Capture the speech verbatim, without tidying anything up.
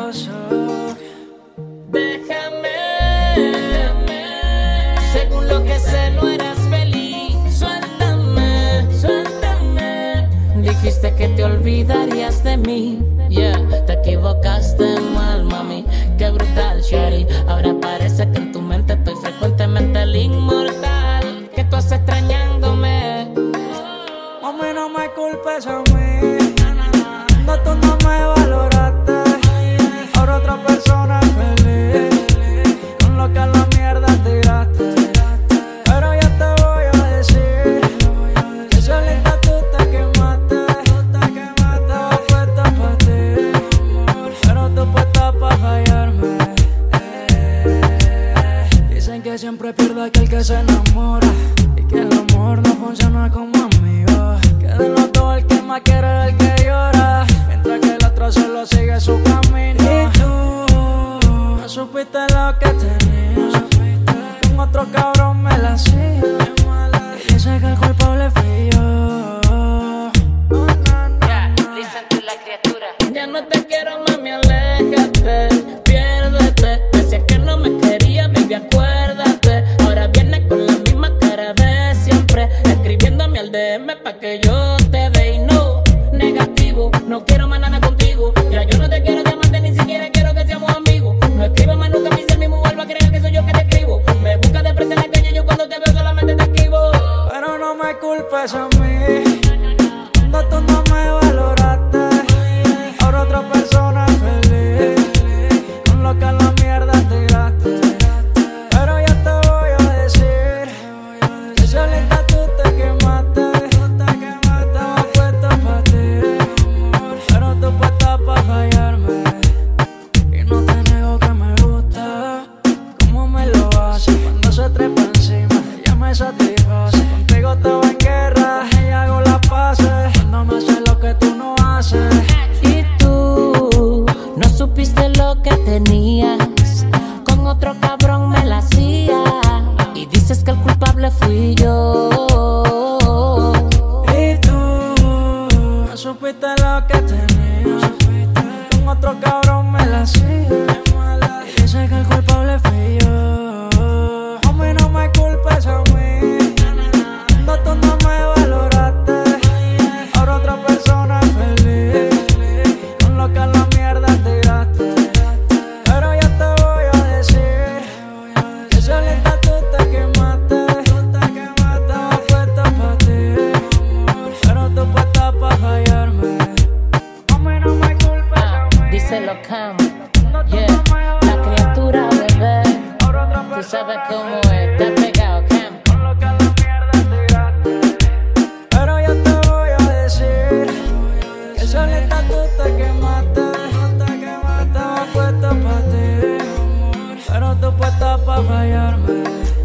mentiroso. Déjame, según lo que sé no eras feliz. Suéltame, suéltame. Dijiste que te olvidarías de mí. Yeah, te equivocaste mal, mami. Qué brutal, shawty. Ahora parece que en tu mente estoy frecuentemente el inmortal. ¿Qué tú haces extrañándome? Mami, no me culpes a mí. No, tú no me valoraste. Ahora otra persona es feliz con lo que a la mierda tiraste. Pero yo te voy a decir que solita tú te quemaste. Estaba puesta pa' ti, pero tú puesta pa' fallarme. Dicen que siempre pierde aquel que se enamora y que el amor no funciona como amigo. Que de los dos el que más quiere es el que llora, mientras que el otro solo sigue su camino. Y tú no supiste lo que tenía, con otro cabrón me la hacía. Y dice que el culpable fui yo. Yeah, listen to la criatura. Ya no te quiero, mami, aléjate, piérdete. Decías que no me quería, baby, acuérdate. Ahora vienes con la misma cara de siempre, escribiéndome al D M pa' que yo te dé y no, negativo. No quiero más nada contigo. Ya yo no te quiero diamante, ni siquiera quiero que seamos amigos. No escribas más nunca, mi ser mismo vuelva a creer que soy yo que te escribo. Me buscas de frente en la calle, yo cuando te veo solamente te esquivo. Pero no me culpes a mí, cuando tú no me valoraste. Ahora otra persona es feliz con lo que a la mierda tiraste. Pero yo te voy a decir que solita tú te quemaste. Estaba puesta pa' ti, pero tú puesta pa' fallarme. Y no te niego que me gusta cómo me lo hace cuando se trepa encima. Ella me satisface. Contigo estaba en guerra y hago las paces cuando me hace lo que tú no haces. Y tú no supiste lo que tenías, con otro cabrón me la hacía. Y dices que el culpable fui yo. Y tú no supiste lo que tenías, con otro cabrón me la hacía. Y dices que el culpable fui yo. A mí no me culpes a mí, cuando tú no me valoraste. Ahora otra persona es feliz con lo que a la mierda tiraste. Pero yo te voy a decir que solita tú te quemaste. Estaba puesta pa' ti, pero tú puesta pa' fallarme. A mí no me culpes a mí. Díselo, Cam. Yeah, la criatura, bebé. Tú sabes cómo es, te has pegado, Cam. Con lo que a la mierda tiraste. Pero yo te voy a decir que solita tú te quemaste. Estaba puesta pa' ti, pero tú puesta pa' fallarme.